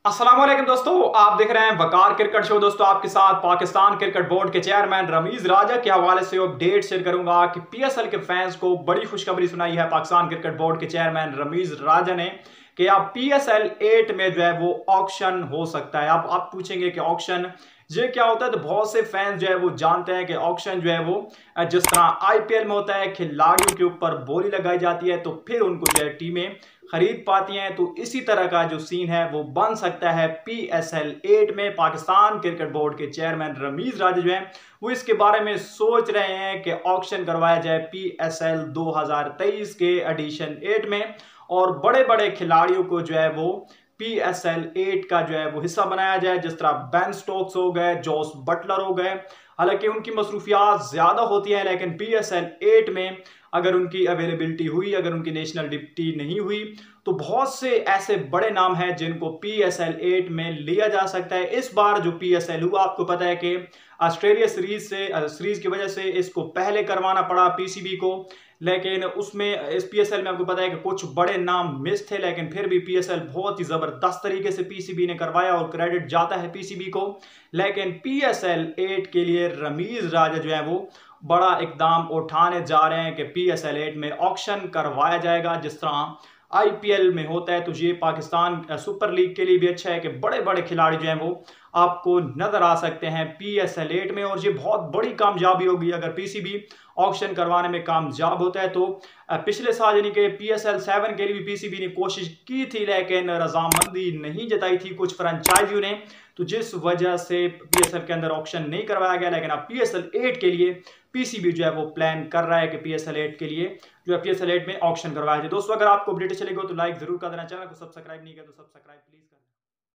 अस्सलाम वालेकुम दोस्तों, आप देख रहे हैं वकार क्रिकेट शो। दोस्तों, आपके साथ पाकिस्तान क्रिकेट बोर्ड के चेयरमैन रमीज राजा के हवाले से अपडेट शेयर करूंगा कि पीएसएल के फैंस को बड़ी खुशखबरी सुनाई है पाकिस्तान क्रिकेट बोर्ड के चेयरमैन रमीज राजा ने कि अब पीएसएल 8 में जो है वो ऑक्शन हो सकता है। अब आप पूछेंगे कि ऑक्शन ये क्या होता है, तो बहुत से फैंस जो है वो जानते हैं कि ऑक्शन जो है वो जिस तरह आईपीएल में होता है, खिलाड़ियों के ऊपर बोली लगाई जाती है तो फिर उनको जो है टीमें खरीद पाती हैं। तो इसी तरह का जो सीन है वो बन सकता है पीएसएल 8 में। पाकिस्तान क्रिकेट बोर्ड के चेयरमैन रमीज राजा जो है वो इसके बारे में सोच रहे हैं कि ऑक्शन करवाया जाए पीएसएल 2023 के एडिशन 8 में और बड़े बड़े खिलाड़ियों को जो है वो पीएसएल 8 का जो है वो हिस्सा बनाया जाए, जिस तरह बेन स्टोक्स हो गए, जोस बटलर हो गए। हालांकि उनकी मसरूफियात ज्यादा होती है, लेकिन पीएसएल 8 में अगर उनकी अवेलेबिलिटी हुई, अगर उनकी नेशनल डिप्टी नहीं हुई, तो बहुत से ऐसे बड़े नाम हैं जिनको पीएसएल 8 में लिया जा सकता है। इस बार जो पीएसएल हुआ, आपको पता है कि ऑस्ट्रेलिया सीरीज की वजह से इसको पहले करवाना पड़ा पीसीबी को, लेकिन उसमें इस पीएसएल में आपको पता है कि कुछ बड़े नाम मिस थे, लेकिन फिर भी पीएसएल बहुत ही जबरदस्त तरीके से पीसीबी ने करवाया और क्रेडिट जाता है पीसीबी को। लेकिन पीएसएल 8 के लिए रमीज राजा जो है वो बड़ा इकदाम उठाने जा रहे हैं कि पीएसएल 8 में ऑक्शन करवाया जाएगा जिस तरह आईपीएल में होता है। तो ये पाकिस्तान सुपर लीग के लिए भी अच्छा है कि बड़े बड़े खिलाड़ी जो हैं वो आपको नजर आ सकते हैं पीएसएल 8 में, और ये बहुत बड़ी कामयाबी होगी अगर पीसीबी ऑक्शन करवाने में कामयाब होता है। तो पिछले साल यानी कि पीएसएल 7 के लिए भी पीसीबी ने कोशिश की थी, लेकिन रजामंदी नहीं जताई थी कुछ फ्रेंचाइजियों ने, तो जिस वजह से पीएसएल के अंदर ऑक्शन नहीं करवाया गया। लेकिन अब पीएसएल 8 के लिए पीसीबी जो है वो प्लान कर रहा है कि पीएसएल 8 के लिए जो है पीएसएल 8 में ऑक्शन करवाया जाए। दोस्तों, अगर आपको अपडेट चलेगा तो लाइक जरूर कर देना, चैनल को सब्सक्राइब नहीं किया तो सब्सक्राइब प्लीज कर देना।